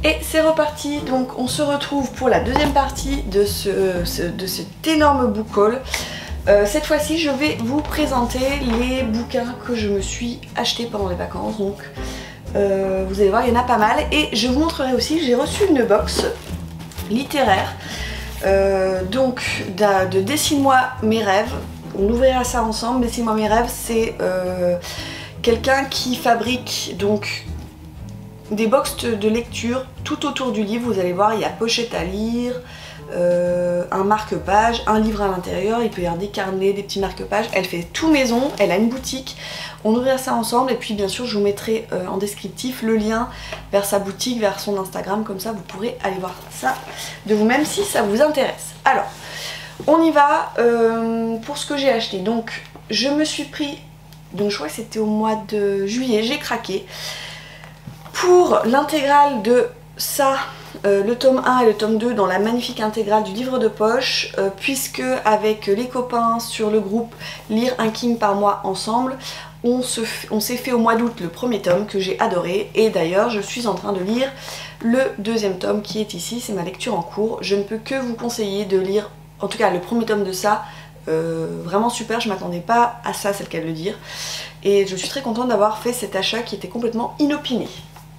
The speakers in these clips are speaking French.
Et c'est reparti, donc on se retrouve pour la deuxième partie de cet énorme book haul. Cette fois-ci je vais vous présenter les bouquins que je me suis achetés pendant les vacances, donc vous allez voir il y en a pas mal. Et je vous montrerai aussi, j'ai reçu une box littéraire donc de Dessine-moi mes rêves. On ouvrira ça ensemble. Dessine-moi mes rêves, c'est quelqu'un qui fabrique donc des box de lecture tout autour du livre. Vous allez voir, il y a pochette à lire, un marque-page, un livre à l'intérieur, il peut y avoir des carnets, des petits marque-pages. Elle fait tout maison, elle a une boutique. On ouvrira ça ensemble et puis bien sûr je vous mettrai en descriptif le lien vers sa boutique, vers son Instagram, comme ça vous pourrez aller voir ça de vous-même si ça vous intéresse. Alors, on y va pour ce que j'ai acheté. Donc je me suis pris, donc je crois que c'était au mois de juillet, j'ai craqué pour l'intégrale de ça, le tome 1 et le tome 2 dans la magnifique intégrale du livre de poche, puisque avec les copains sur le groupe Lire un King par mois ensemble, on s'est fait au mois d'août le premier tome que j'ai adoré, et d'ailleurs je suis en train de lire le deuxième tome qui est ici, c'est ma lecture en cours. Je ne peux que vous conseiller de lire, en tout cas le premier tome de ça, vraiment super, je m'attendais pas à ça, c'est le cas de le dire, et je suis très contente d'avoir fait cet achat qui était complètement inopiné.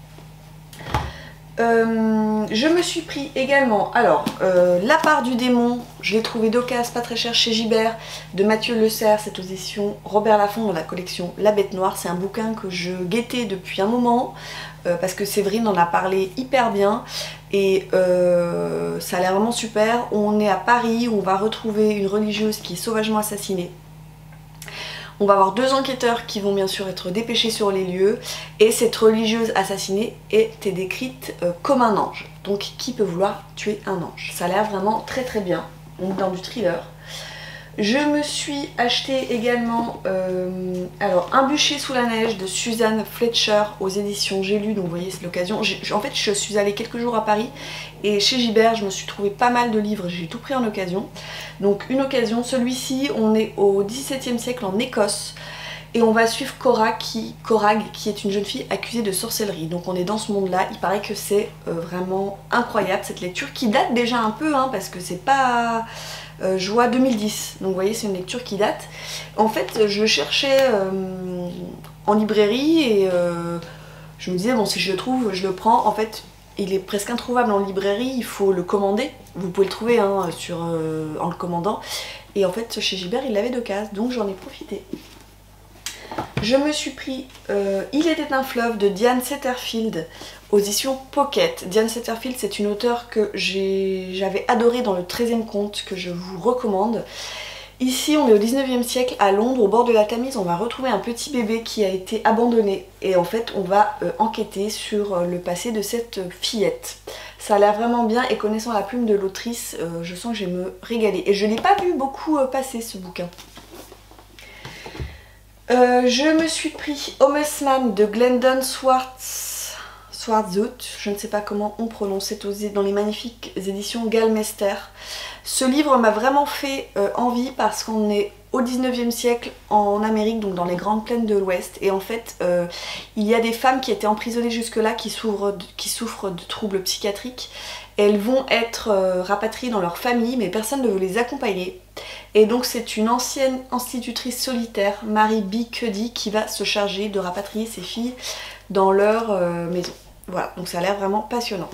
Je me suis pris également, alors, La part du démon, je l'ai trouvé d'occasion, pas très cher, chez Gibert, de Mathieu Le Cerf, c'est aux éditions Robert Laffont dans la collection La Bête Noire. C'est un bouquin que je guettais depuis un moment, parce que Séverine en a parlé hyper bien, et ça a l'air vraiment super. On est à Paris, on va retrouver une religieuse qui est sauvagement assassinée. On va avoir deux enquêteurs qui vont bien sûr être dépêchés sur les lieux, et cette religieuse assassinée était décrite comme un ange. Donc qui peut vouloir tuer un ange? Ça a l'air vraiment très très bien, on est dans du thriller. Je me suis acheté également alors Un bûcher sous la neige de Suzanne Fletcher aux éditions J'ai lu, donc vous voyez c'est l'occasion. En fait je suis allée quelques jours à Paris et chez Gibert je me suis trouvé pas mal de livres, j'ai tout pris en occasion. Donc une occasion, celui-ci on est au XVIIe siècle en Écosse et on va suivre Corag qui est une jeune fille accusée de sorcellerie. Donc on est dans ce monde là, il paraît que c'est vraiment incroyable cette lecture qui date déjà un peu hein, parce que c'est pas... je vois 2010, donc vous voyez c'est une lecture qui date. En fait je le cherchais en librairie et je me disais bon si je le trouve je le prends. En fait il est presque introuvable en librairie, il faut le commander. Vous pouvez le trouver hein, en le commandant. Et en fait chez Gibert il l'avait d'occasion, donc j'en ai profité. Je me suis pris Il était un fleuve de Diane Setterfield aux éditions Pocket. Diane Setterfield c'est une auteure que j'avais adorée dans le 13e conte que je vous recommande. Ici on est au 19e siècle à Londres, au bord de la Tamise. On va retrouver un petit bébé qui a été abandonné et en fait on va enquêter sur le passé de cette fillette. Ça a l'air vraiment bien et connaissant la plume de l'autrice, je sens que je vais me régaler. Et je ne l'ai pas vu beaucoup passer ce bouquin. Je me suis pris Homesman de Glendon Swartzout, je ne sais pas comment on prononce, c'est dans les magnifiques éditions Galmester. Ce livre m'a vraiment fait envie parce qu'on est au 19e siècle en Amérique, donc dans les grandes plaines de l'Ouest, et en fait il y a des femmes qui étaient emprisonnées jusque-là qui souffrent de troubles psychiatriques. Elles vont être rapatriées dans leur famille mais personne ne veut les accompagner. Et donc c'est une ancienne institutrice solitaire, Mary B. Cuddy, qui va se charger de rapatrier ces filles dans leur maison. Voilà, donc ça a l'air vraiment passionnant.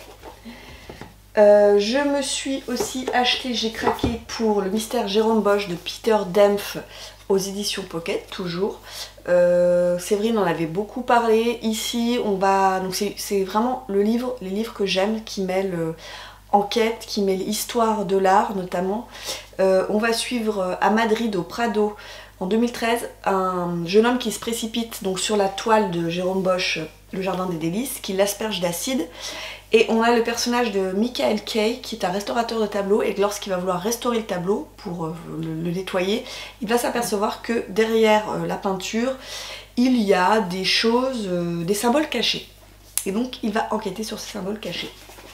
Je me suis aussi acheté, j'ai craqué pour Le mystère Jérôme Bosch de Peter Dempf aux éditions Pocket, toujours. Séverine en avait beaucoup parlé. Ici on va, donc c'est vraiment les livres que j'aime, qui mêlent enquête, qui mêlent histoire de l'art notamment. On va suivre à Madrid, au Prado, en 2013, un jeune homme qui se précipite donc sur la toile de Jérôme Bosch, Le Jardin des Délices, qui l'asperge d'acide. Et on a le personnage de Michael Kay qui est un restaurateur de tableaux, et lorsqu'il va vouloir restaurer le tableau pour le nettoyer, il va s'apercevoir que derrière la peinture, il y a des choses, des symboles cachés. Et donc il va enquêter sur ces symboles cachés.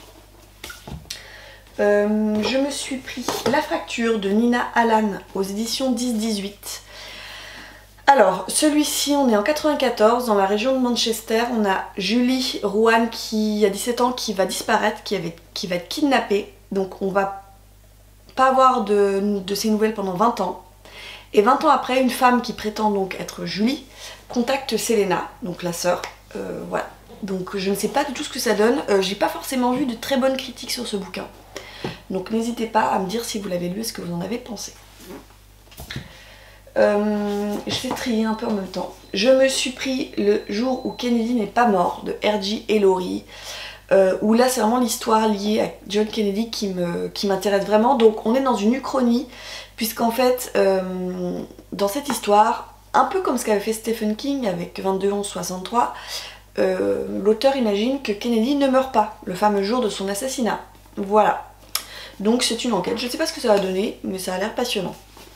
Je me suis pris La fracture de Nina Allan aux éditions 10-18. Alors, celui-ci, on est en 94, dans la région de Manchester. On a Julie Rowan qui a 17 ans, qui va disparaître, qui va être kidnappée. Donc on va pas avoir de ses nouvelles pendant 20 ans. Et 20 ans après, une femme qui prétend donc être Julie contacte Selena, donc la sœur. Voilà. Donc je ne sais pas du tout ce que ça donne. J'ai pas forcément vu de très bonnes critiques sur ce bouquin. Donc n'hésitez pas à me dire si vous l'avez lu et ce que vous en avez pensé. Je vais trier un peu en même temps. Je me suis pris Le jour où Kennedy n'est pas mort de R.J. Ellory, où là c'est vraiment l'histoire liée à John Kennedy qui m'intéresse vraiment. Donc on est dans une uchronie, puisqu'en fait dans cette histoire, un peu comme ce qu'avait fait Stephen King avec 22-11-63, l'auteur imagine que Kennedy ne meurt pas le fameux jour de son assassinat. Voilà. Donc c'est une enquête. Je ne sais pas ce que ça va donner, mais ça a l'air passionnant.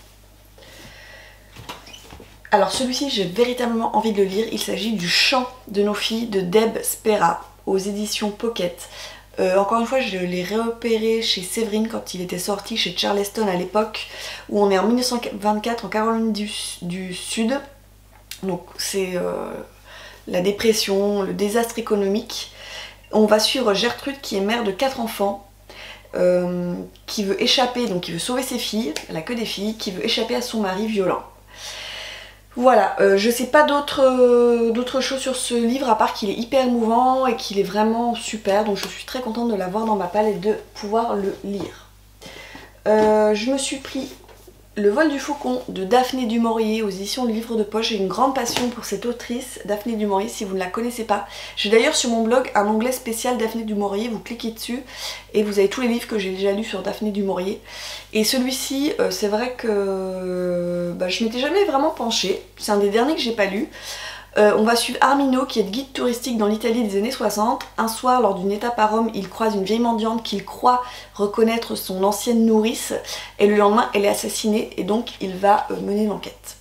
Alors celui-ci, j'ai véritablement envie de le lire. Il s'agit du Chant de nos filles de Deb Spera aux éditions Pocket. Encore une fois, je l'ai repéré chez Séverine quand il était sorti chez Charleston à l'époque, où on est en 1924 en Caroline du Sud. Donc c'est la dépression, le désastre économique. On va suivre Gertrude qui est mère de 4 enfants, qui veut échapper, donc qui veut sauver ses filles, elle a que des filles, qui veut échapper à son mari violent. Voilà, je sais pas d'autres choses sur ce livre à part qu'il est hyper émouvant et qu'il est vraiment super, donc je suis très contente de l'avoir dans ma palle et de pouvoir le lire. Je me suis pris Le vol du faucon de Daphné du Maurier aux éditions Le Livre de Poche. J'ai une grande passion pour cette autrice, Daphné du Maurier, si vous ne la connaissez pas. J'ai d'ailleurs sur mon blog un onglet spécial Daphné du Maurier, vous cliquez dessus et vous avez tous les livres que j'ai déjà lus sur Daphné du Maurier. Et celui-ci, c'est vrai que je m'étais jamais vraiment penchée, c'est un des derniers que j'ai pas lu. On va suivre Armino qui est guide touristique dans l'Italie des années 60. Un soir, lors d'une étape à Rome, il croise une vieille mendiante qu'il croit reconnaître son ancienne nourrice et le lendemain elle est assassinée et donc il va mener l'enquête.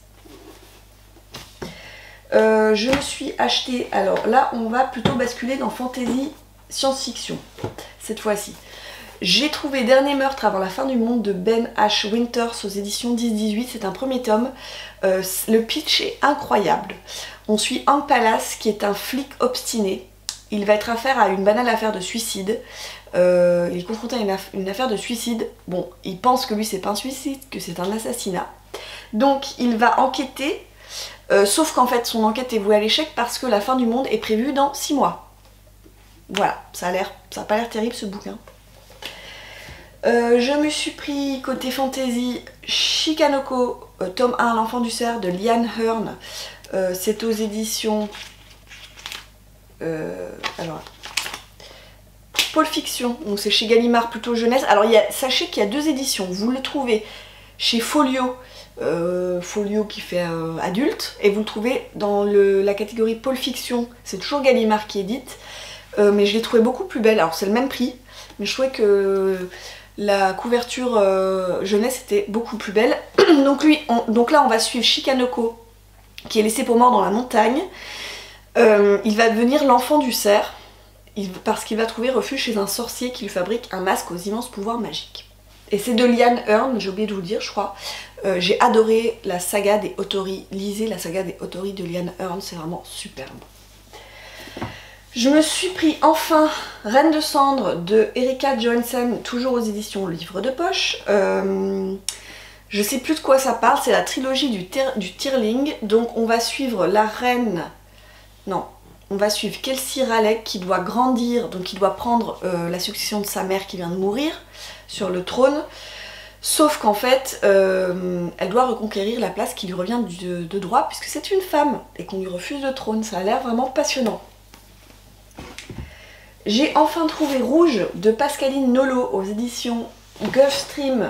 Je me suis acheté, alors là on va plutôt basculer dans fantasy science-fiction cette fois-ci. J'ai trouvé Dernier meurtre avant la fin du monde de Ben H. Winters aux éditions 10-18, c'est un premier tome. Le pitch est incroyable. On suit Hank Palace qui est un flic obstiné. Il va être affaire à une banale affaire de suicide. Il est confronté à une affaire de suicide. Bon, il pense que lui c'est pas un suicide, que c'est un assassinat. Donc il va enquêter, sauf qu'en fait son enquête est vouée à l'échec parce que la fin du monde est prévue dans 6 mois. Voilà, ça a pas l'air terrible ce bouquin. Je me suis pris côté fantasy Shikanoko, tome 1, L'enfant du cerf de Liane Hearn. C'est aux éditions Pôle Fiction, donc c'est chez Gallimard plutôt jeunesse. Alors sachez qu'il y a 2 éditions, vous le trouvez chez Folio, Folio qui fait adulte, et vous le trouvez dans la catégorie Pôle Fiction, c'est toujours Gallimard qui édite, mais je l'ai trouvé beaucoup plus belle. Alors c'est le même prix, mais je trouvais que la couverture jeunesse était beaucoup plus belle. Donc là on va suivre Shikanoko qui est laissé pour mort dans la montagne. Il va devenir l'enfant du cerf parce qu'il va trouver refuge chez un sorcier qui lui fabrique un masque aux immenses pouvoirs magiques. Et c'est de Liane Hearn, j'ai oublié de vous le dire je crois. J'ai adoré la saga des Autori, lisez la saga des Autori de Liane Hearn, c'est vraiment superbe. Je me suis pris enfin Reine de cendre de Erika Johansen, toujours aux éditions Le Livre de Poche. Je sais plus de quoi ça parle, c'est la trilogie du Tyrling. Donc on va suivre la reine... Non, on va suivre Kelsey Raleigh qui doit grandir, donc qui doit prendre la succession de sa mère qui vient de mourir sur le trône. Sauf qu'en fait, elle doit reconquérir la place qui lui revient de droit puisque c'est une femme et qu'on lui refuse le trône. Ça a l'air vraiment passionnant. J'ai enfin trouvé Rouge de Pascaline Nolo aux éditions Gulfstream.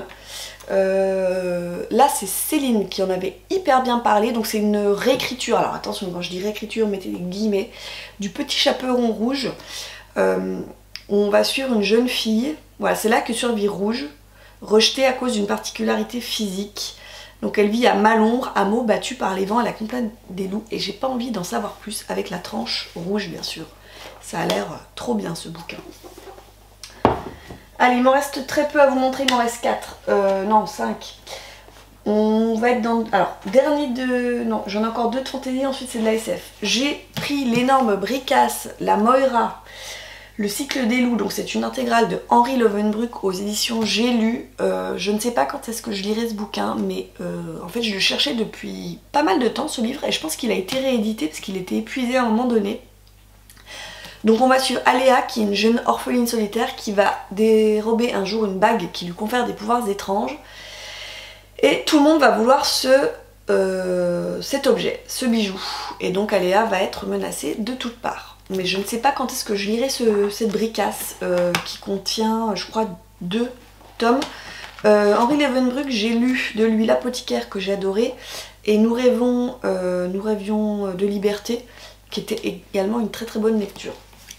Là c'est Céline qui en avait hyper bien parlé, donc c'est une réécriture, alors attention quand je dis réécriture mettez des guillemets, du Petit Chaperon Rouge. On va suivre une jeune fille, voilà c'est là que survit Rouge, rejetée à cause d'une particularité physique. Donc elle vit à Malombre, hameau battu par les vents à la campagne des loups, et j'ai pas envie d'en savoir plus avec la tranche rouge bien sûr. Ça a l'air trop bien ce bouquin. Allez, il m'en reste très peu à vous montrer, il m'en reste 4. Non, 5. On va être dans... Alors, dernier de... Non, j'en ai encore deux de fantaisie, ensuite c'est de la SF. J'ai pris l'énorme Bricasse, la Moira, le cycle des loups, donc c'est une intégrale de Henri Lovenbruck aux éditions J'ai lu. Je ne sais pas quand est-ce que je lirai ce bouquin, mais en fait je le cherchais depuis pas mal de temps ce livre, et je pense qu'il a été réédité parce qu'il était épuisé à un moment donné. Donc on va suivre Aléa, qui est une jeune orpheline solitaire qui va dérober un jour une bague qui lui confère des pouvoirs étranges. Et tout le monde va vouloir cet objet, ce bijou. Et donc Aléa va être menacée de toutes parts. Mais je ne sais pas quand est-ce que je lirai cette Bricasse qui contient, je crois, 2 tomes. Henri Lovenbruck, j'ai lu de lui L'apothicaire que j'ai adoré. Et nous rêvions de liberté, qui était également une très très bonne lecture.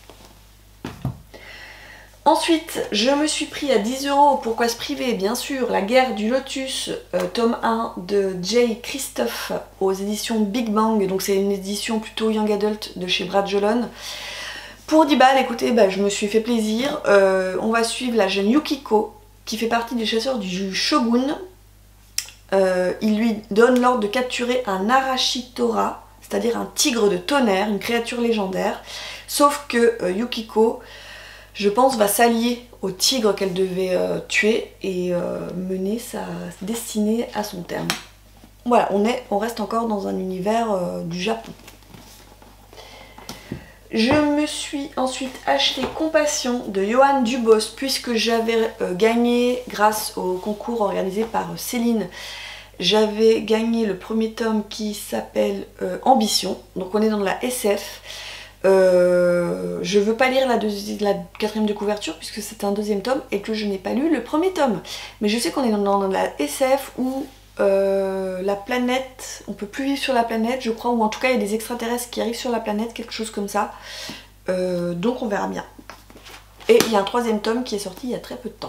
Ensuite, je me suis pris à 10 €, pourquoi se priver, bien sûr, La guerre du lotus, tome 1 de J. Christophe aux éditions Big Bang, donc c'est une édition plutôt young adult de chez Bragelonne. Pour 10 balles, écoutez, bah, je me suis fait plaisir. On va suivre la jeune Yukiko, qui fait partie des chasseurs du shogun. Il lui donne l'ordre de capturer un Arashitora, c'est-à-dire un tigre de tonnerre, une créature légendaire. Sauf que Yukiko, je pense, va s'allier au tigre qu'elle devait tuer et mener sa destinée à son terme. Voilà, on reste encore dans un univers du Japon. Je me suis ensuite acheté Compassion de Johan Dubos, puisque j'avais gagné, grâce au concours organisé par Céline, j'avais gagné le premier tome qui s'appelle Ambition, donc on est dans la SF. Je veux pas lire la 4e de couverture puisque c'est un 2e tome et que je n'ai pas lu le premier tome. Mais je sais qu'on est dans la SF où la planète, on peut plus vivre sur la planète, je crois, ou en tout cas il y a des extraterrestres qui arrivent sur la planète, quelque chose comme ça. Donc on verra bien. Et il y a un 3e tome qui est sorti il y a très peu de temps.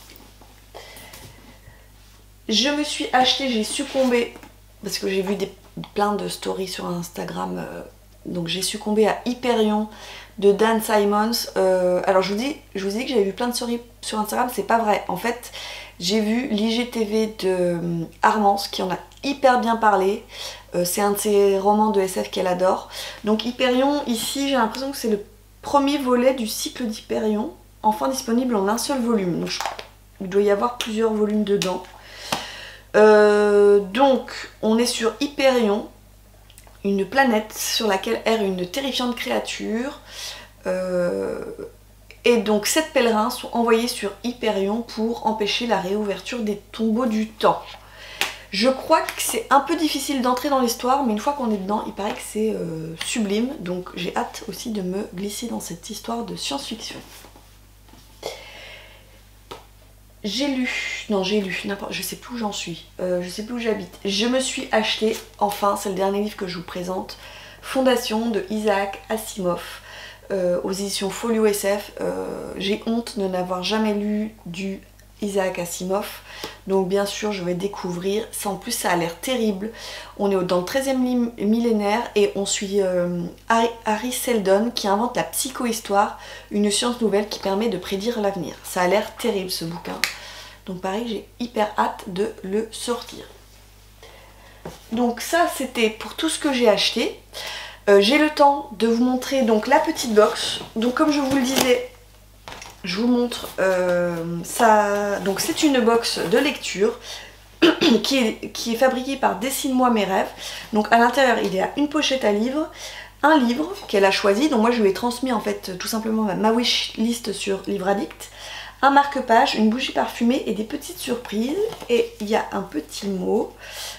Je me suis acheté, j'ai succombé, parce que j'ai vu plein de stories sur Instagram. Donc j'ai succombé à Hyperion de Dan Simons. Alors je vous dis que j'avais vu plein de stories sur Instagram, c'est pas vrai. En fait, j'ai vu l'IGTV de Armance qui en a hyper bien parlé. C'est un de ses romans de SF qu'elle adore. Donc Hyperion, ici j'ai l'impression que c'est le premier volet du cycle d'Hyperion, enfin disponible en un seul volume. Donc il doit y avoir plusieurs volumes dedans. Donc on est sur Hyperion, une planète sur laquelle erre une terrifiante créature. Et donc 7 pèlerins sont envoyés sur Hyperion pour empêcher la réouverture des tombeaux du temps. Je crois que c'est un peu difficile d'entrer dans l'histoire, mais une fois qu'on est dedans, il paraît que c'est sublime. Donc j'ai hâte aussi de me glisser dans cette histoire de science-fiction. Je sais plus où j'en suis, je sais plus où j'habite. Je me suis acheté, enfin, c'est le dernier livre que je vous présente, Fondation de Isaac Asimov, aux éditions Folio SF. J'ai honte de n'avoir jamais lu du Isaac Asimov, donc bien sûr je vais découvrir. Ça, en plus ça a l'air terrible. On est dans le 13e millénaire et on suit Harry Seldon qui invente la psychohistoire, une science nouvelle qui permet de prédire l'avenir. Ça a l'air terrible ce bouquin, donc pareil, j'ai hyper hâte de le sortir. Donc ça c'était pour tout ce que j'ai acheté. J'ai le temps de vous montrer donc la petite box. Donc comme je vous le disais, je vous montre ça. Donc c'est une box de lecture qui est fabriquée par Dessine-moi mes rêves. Donc à l'intérieur il y a une pochette à livres, un livre qu'elle a choisi, donc moi je lui ai transmis en fait tout simplement ma wishlist sur Livre Addict, un marque-page, une bougie parfumée et des petites surprises. Et il y a un petit mot.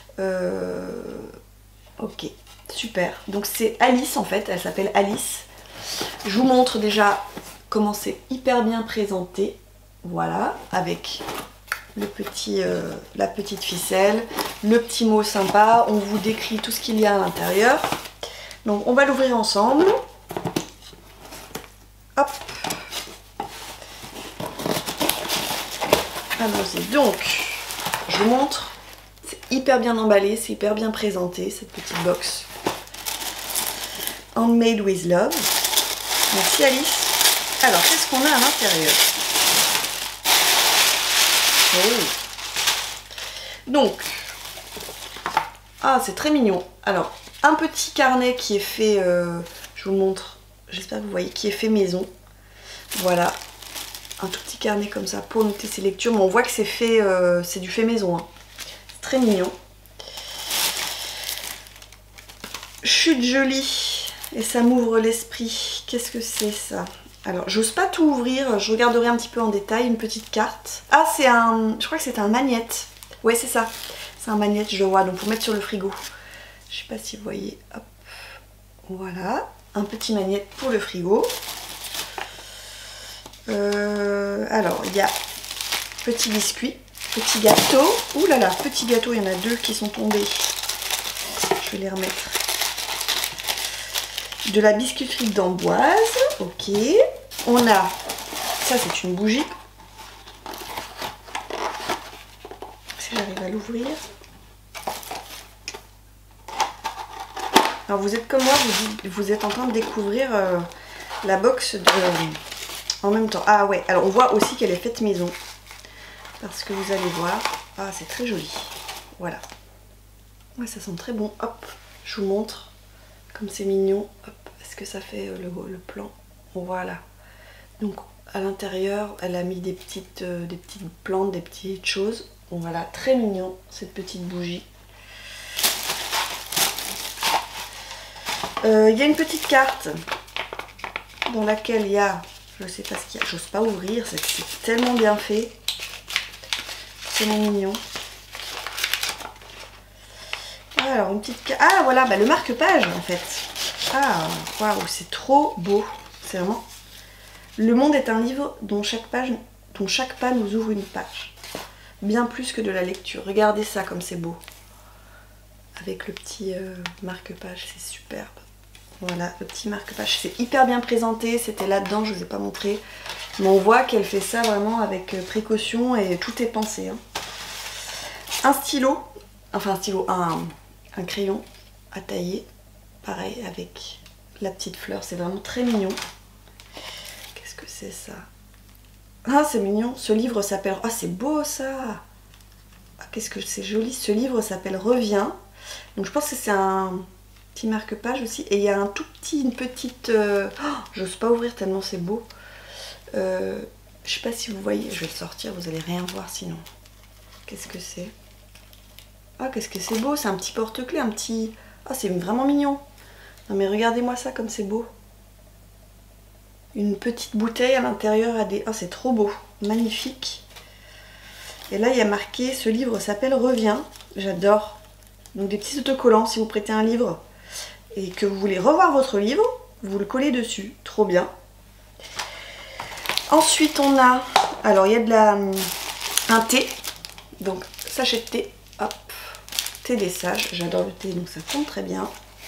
Ok, super. Donc c'est Alice en fait, elle s'appelle Alice. Je vous montre déjà comment c'est hyper bien présenté. Voilà, avec le la petite ficelle, le petit mot sympa. On vous décrit tout ce qu'il y a à l'intérieur. Donc on va l'ouvrir ensemble. Hop. Allons-y. Donc, je vous montre. C'est hyper bien emballé, c'est hyper bien présenté, cette petite box. Handmade with Love. Merci Alice. Alors, qu'est-ce qu'on a à l'intérieur? Oh. Donc, Ah, c'est très mignon. Alors, un petit carnet qui est fait, je vous montre, j'espère que vous voyez, qui est fait maison. Voilà, un tout petit carnet comme ça pour noter ses lectures, mais on voit que c'est fait, c'est du fait maison, hein. C'est très mignon. Chute jolie, et ça m'ouvre l'esprit. Qu'est-ce que c'est ça? Alors, j'ose pas tout ouvrir, je regarderai un petit peu en détail, une petite carte. Ah, c'est un, je crois que c'est un magnète. Ouais, c'est ça. C'est un magnète, je vois, donc pour mettre sur le frigo. Je sais pas si vous voyez, hop. Voilà, un petit magnète pour le frigo. Alors, il y a petit biscuit, petit gâteau. Ouh là là, petit gâteau, il y en a 2 qui sont tombés. Je vais les remettre. De la biscuiterie d'Amboise, ok. On a, ça c'est une bougie. Si j'arrive à l'ouvrir. Alors vous êtes comme moi, vous êtes en train de découvrir la box en même temps. Ah ouais, alors on voit aussi qu'elle est faite maison. Parce que vous allez voir, ah c'est très joli. Voilà. Ouais, ça sent très bon. Hop, je vous montre. Comme c'est mignon. Hop, est-ce que ça fait le plan? Voilà. Donc à l'intérieur, elle a mis des petites plantes, des petites choses. Bon voilà, très mignon cette petite bougie. Il y a une petite carte dans laquelle il y a, je sais pas ce qu'il y a, j'ose pas ouvrir, c'est tellement bien fait, tellement mignon. Alors une petite carte, ah voilà, bah, le marque-page en fait. Ah waouh, c'est trop beau, c'est vraiment. Le monde est un livre dont chaque pas nous ouvre une page. Bien plus que de la lecture. Regardez ça comme c'est beau. Avec le petit marque-page, c'est superbe. Voilà, le petit marque-page, c'est hyper bien présenté, c'était là-dedans, je ne vous ai pas montré. Mais on voit qu'elle fait ça vraiment avec précaution et tout est pensé. Hein. Un stylo, enfin un stylo, un crayon à tailler, pareil avec la petite fleur, c'est vraiment très mignon. Qu'est-ce que c'est ça? Ah, c'est mignon, ce livre s'appelle... Ah, c'est beau ça! Ah, qu'est-ce que c'est joli, ce livre s'appelle Reviens. Donc je pense que c'est un... petit marque-page aussi, et il y a un tout petit, une petite... Oh, j'ose pas ouvrir tellement c'est beau. Je sais pas si vous voyez, je vais le sortir, vous allez rien voir sinon. Qu'est-ce que c'est? Ah, qu'est-ce que c'est beau, c'est un petit porte-clés, un petit... Ah, c'est vraiment mignon. Non mais regardez-moi ça comme c'est beau. Une petite bouteille à l'intérieur à des... Ah, c'est trop beau, magnifique. Et là, il y a marqué, ce livre s'appelle Reviens, j'adore. Donc des petits autocollants, si vous prêtez un livre et que vous voulez revoir votre livre, vous le collez dessus, trop bien. Ensuite on a, alors il y a de un thé, donc sachet de thé, hop, thé des sages, j'adore le thé donc ça tombe très bien.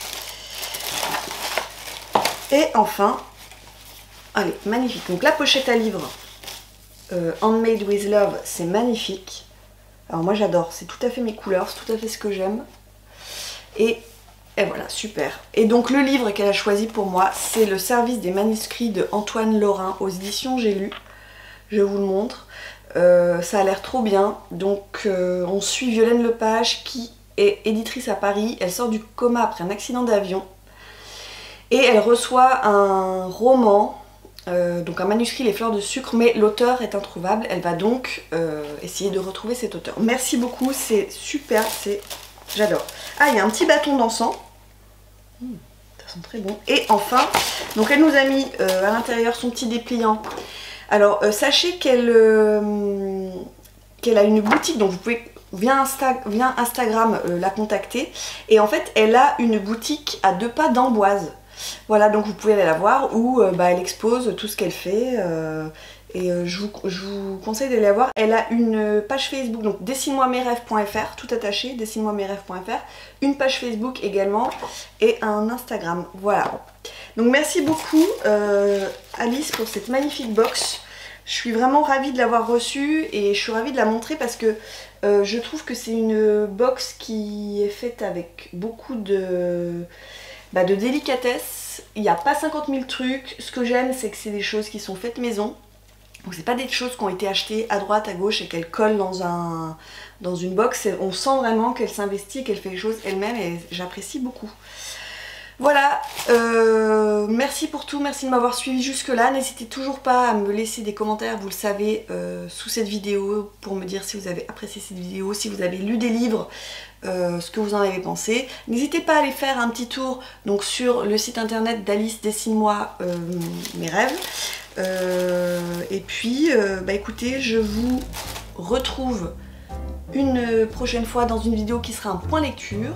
Et enfin, allez, magnifique, donc la pochette à livre, Handmade with Love, c'est magnifique. Alors moi j'adore, c'est tout à fait mes couleurs, c'est tout à fait ce que j'aime. Et voilà, super. Et donc le livre qu'elle a choisi pour moi, c'est Le service des manuscrits de Antoine Lorrain aux éditions J'ai lu. Je vous le montre. Ça a l'air trop bien. Donc on suit Violaine Lepage qui est éditrice à Paris. Elle sort du coma après un accident d'avion. Et elle reçoit un roman, donc un manuscrit Les Fleurs de Sucre, mais l'auteur est introuvable. Elle va donc essayer de retrouver cet auteur. Merci beaucoup, c'est super, j'adore. Ah, il y a un petit bâton d'encens. Ça sent très bon. Et enfin, donc elle nous a mis à l'intérieur son petit dépliant. Alors, sachez qu'elle a une boutique, donc vous pouvez via Instagram la contacter. Et en fait, elle a une boutique à 2 pas d'Amboise. Voilà, donc vous pouvez aller la voir où elle expose tout ce qu'elle fait. Je vous conseille d'aller la voir. Elle a une page Facebook, donc dessine-moi-mes-rêves.fr, tout attaché, dessine-moi-mes-rêves.fr, une page Facebook également et un Instagram. Voilà. Donc merci beaucoup Alice pour cette magnifique box. Je suis vraiment ravie de l'avoir reçue et je suis ravie de la montrer parce que je trouve que c'est une box qui est faite avec beaucoup de délicatesse. Il n'y a pas 50 000 trucs. Ce que j'aime, c'est que c'est des choses qui sont faites maison. Donc c'est pas des choses qui ont été achetées à droite, à gauche et qu'elle colle dans une box. On sent vraiment qu'elle s'investit, qu'elle fait les choses elle-même et j'apprécie beaucoup. Voilà, merci pour tout, merci de m'avoir suivi jusque là. N'hésitez toujours pas à me laisser des commentaires, vous le savez, sous cette vidéo pour me dire si vous avez apprécié cette vidéo, si vous avez lu des livres, ce que vous en avez pensé. N'hésitez pas à aller faire un petit tour donc, sur le site internet d'Alice Dessine-moi mes rêves. Et puis, bah écoutez, je vous retrouve une prochaine fois dans une vidéo qui sera un point lecture.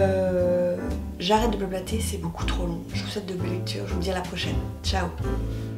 J'arrête de blablater, c'est beaucoup trop long. Je vous souhaite de bonnes lectures, je vous dis à la prochaine. Ciao!